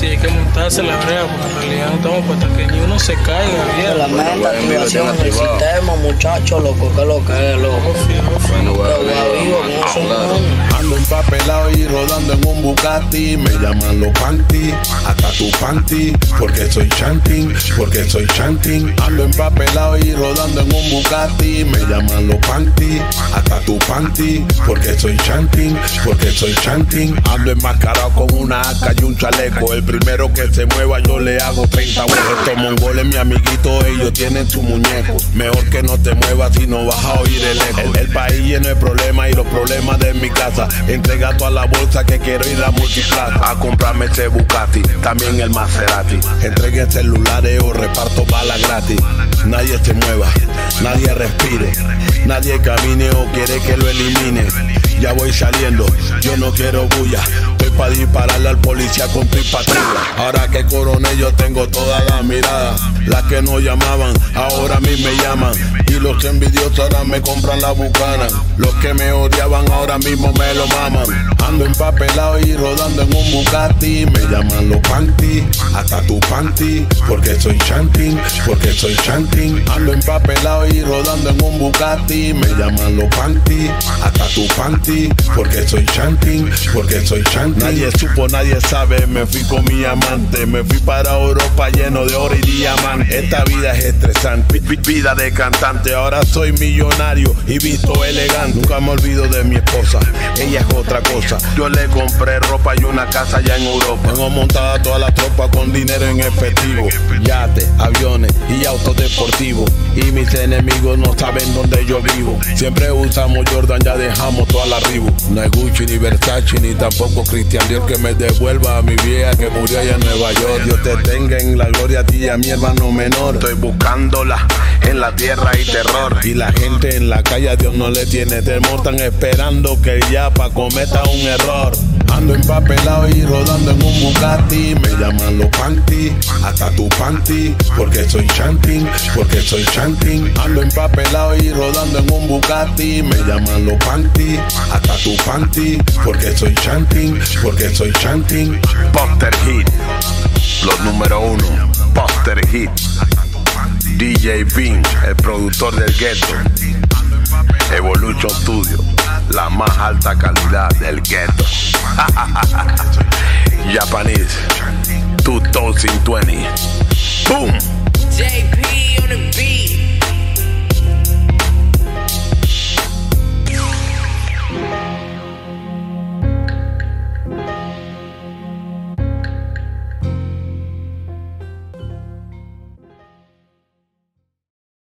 Sí, hay que montarse la brea, porque en realidad no estamos para que ni uno se caiga, viejo. La meta, activación del sistema, muchachos, loco, que lo que es, loco. Ando empapelado y rodando en un Bugatti. Me llaman los panty, hasta tu panty, porque soy chanting, porque soy chanting. Ando empapelado y rodando en un Bugatti. Me llaman los panty, hasta tu panty, porque soy chanting, porque soy chanting. Ando enmascarado con una AK y un chaleco. El primero que se mueva yo le hago 30 huevos. Estos mongoles, mi amiguito, ellos tienen su muñeco. Mejor que no te muevas si no vas a oír el eco. El país lleno de problemas y los problemas de mi casa. Entrega toda la bolsa que quiero ir a Multiplaza a comprarme ese Bugatti, también el Maserati. Entregue celulares o reparto balas gratis. Nadie se mueva, nadie respire, nadie camine o quiere que lo elimine. Ya voy saliendo, yo no quiero bulla. Estoy para dispararle al policía con tu patrulla. Ahora que coroné yo tengo toda la mirada. Las que no llamaban, ahora a mí me llaman. Y los envidiosos ahora me compran la bucana. Los que me odiaban ahora mismo me lo maman. Ando empapelado y rodando en un Bugatti. Me llaman los panty, hasta tu panty, porque soy chanting, porque soy chanting. Ando empapelado y rodando en un Bugatti. Me llaman los panty, hasta tu panty, porque soy chanting, porque soy chanting. Nadie supo, nadie sabe, me fui con mi amante. Me fui para Europa lleno de oro y diamante. Esta vida es estresante, vida de cantante. Ahora soy millonario y visto elegante. Nunca me olvido de mi esposa, ella es otra cosa. Yo le compré ropa y una casa allá en Europa. Tengo montada toda la tropa con dinero en efectivo. Yates, aviones y autos deportivos. Y mis enemigos no saben dónde yo vivo. Siempre usamos Jordan, ya dejamos toda la Reebok. No es Gucci ni Versace ni tampoco Christian Dior que me devuelva a mi vieja que murió allá en Nueva York. Dios te tenga en la gloria a ti y a mi hermano menor. Estoy buscándola en la tierra y terror. Y la gente en la calle a Dios no le tiene temor. Están esperando que el Yapa cometa un error. Ando empapelado y rodando en un Bugatti. Me llaman los panty, hasta tu panty, porque soy chanting, porque soy chanting. Ando empapelado y rodando en un Bugatti. Me llaman los panty, hasta tu panty, porque soy chanting, porque soy chanting. Poster Hit, los número 1, Poster Hit. DJ Bean, el productor del ghetto. Evolution Studio, la más alta calidad del ghetto. Japanese 2020. Boom. JP on the beat.